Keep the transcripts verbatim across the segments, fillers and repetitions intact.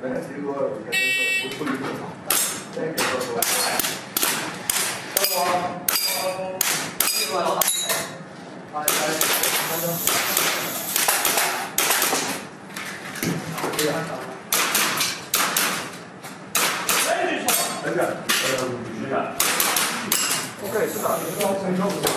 如果我跟你说，我处理多少？这个多少？我我这个老大，来来，反正，这样。等着，呃，等着。OK， 是的，你要成功。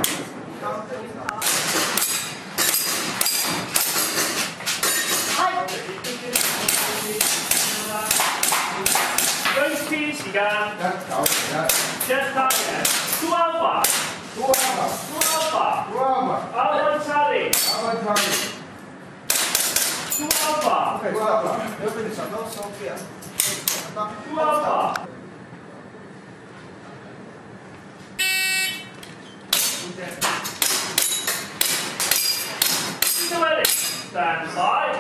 分析時間 ，Just target，two alpha，two alpha，two alpha，two alpha，alpha Charlie，alpha Charlie，two alpha，two alpha，有沒有想到手機啊 ？two alpha。Stand by。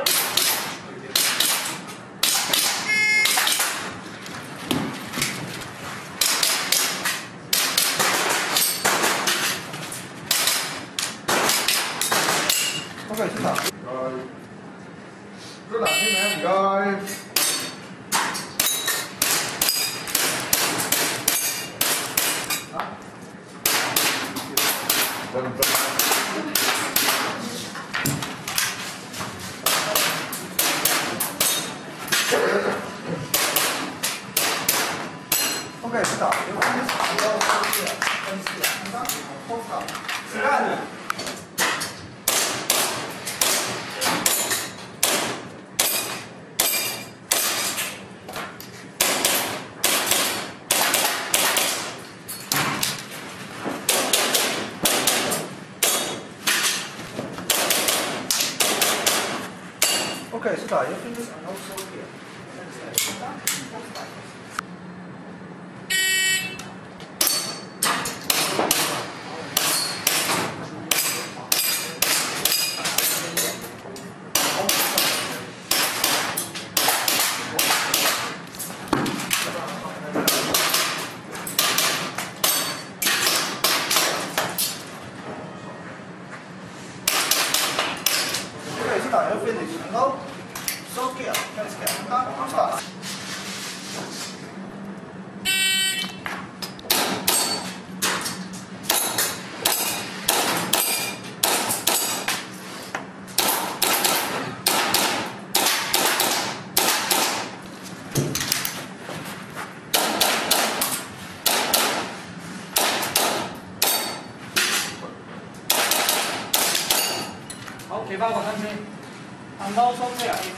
OK， 市場。嗰嗱先名唔該。啊？揾唔到。OK， 市場。有分析，要分析，分析，剛剛好好時間。 OK， 是的，有分析，然后收点。OK， 是的，有分析，然后。 So clear, let's get done. Start. Okay, 好，企翻個身先，行到收車啊！